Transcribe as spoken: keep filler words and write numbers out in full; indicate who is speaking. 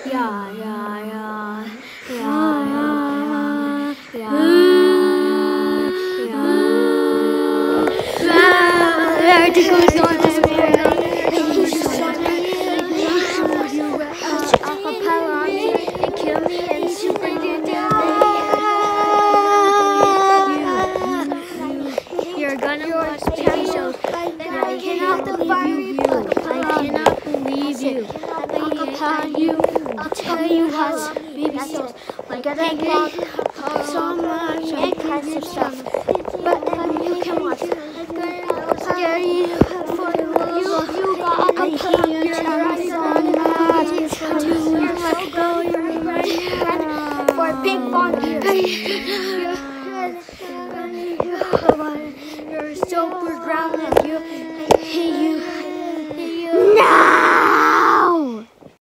Speaker 1: yeah, yeah, yeah, yeah, yeah, yeah, yeah, yeah. It goes on to acapella and kill me and super You're gonna watch T V shows. I cannot believe you. I cannot believe you. Acapella you. I'll tell you how baby shows. Like I get so much and kinds of stuff. But you can watch. Scare you for you. You got acapella. You're right so much. To let go. You're right for big fun.